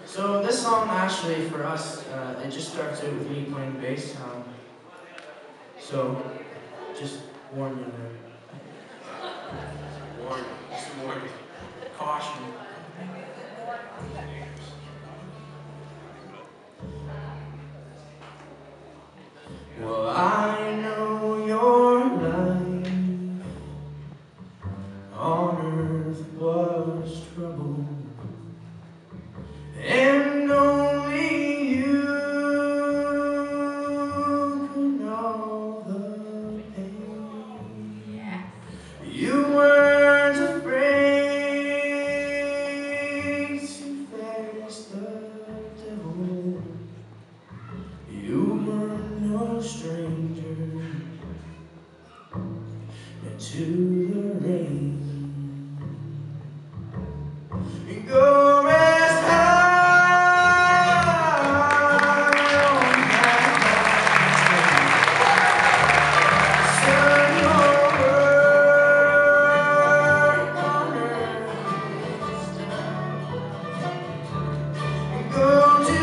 So this song actually for us, it just starts out with me playing bass. So just warn you there. Warning. Caution. Well, I know your life on earth was trouble, and only you could know the pain. You weren't afraid to face the devil. You were no stranger to the rain. Go rest high on that mountain. Turn your work on earth and go to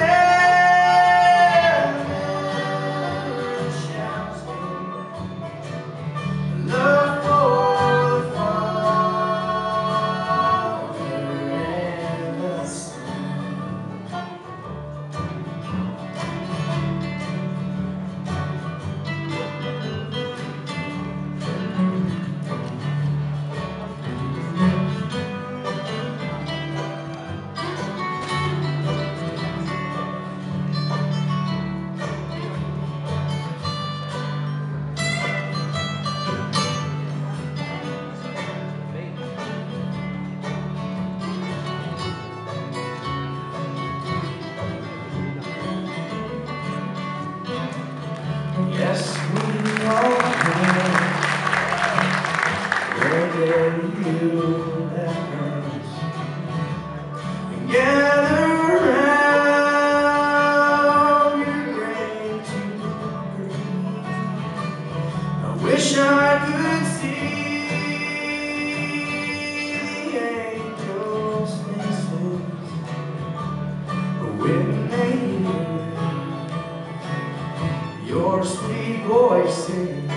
heaven, shouting love for the Father and the Son. Yes, we all know where there you that burns, and gather around your grave to grieve. I wish I could see the angels' faces when they hear your sweet voice sing.